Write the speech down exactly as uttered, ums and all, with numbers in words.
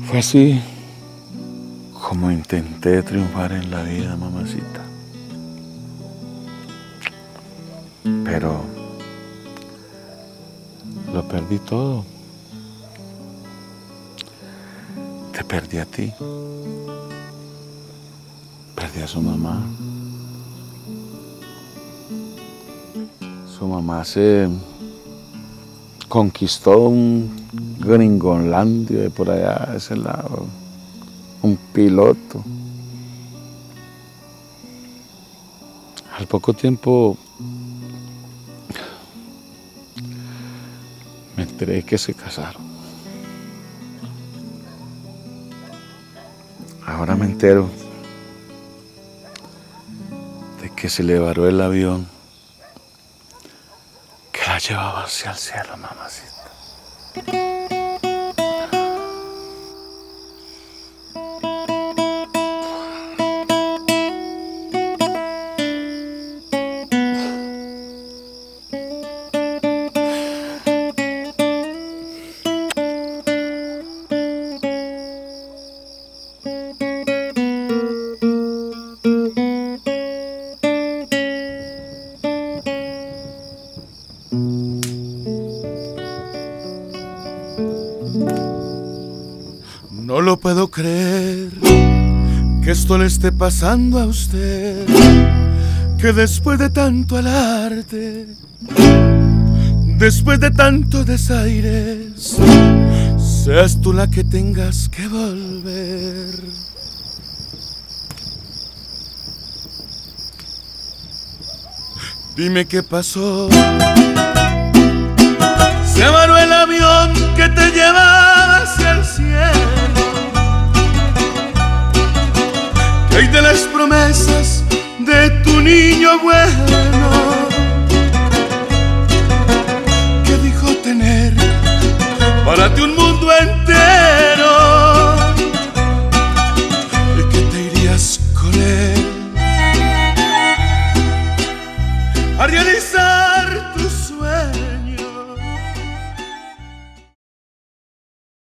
Fue así como intenté triunfar en la vida, mamacita. Pero lo perdí todo. Te perdí a ti. Perdí a su mamá. Su mamá se conquistó un gringolandio de por allá, de ese lado, un piloto. Al poco tiempo me enteré que se casaron. Ahora me entero de que se le varó el avión que la llevaba hacia el cielo, mamacita. No lo puedo creer, que esto le esté pasando a usted, que después de tanto alarde, después de tanto desaires, seas tú la que tengas que volver. Dime qué pasó. Se varó el avión que te llevaba hacia el cielo. ¿Qué hay de las promesas de tu niño bueno, que dijo tener para ti un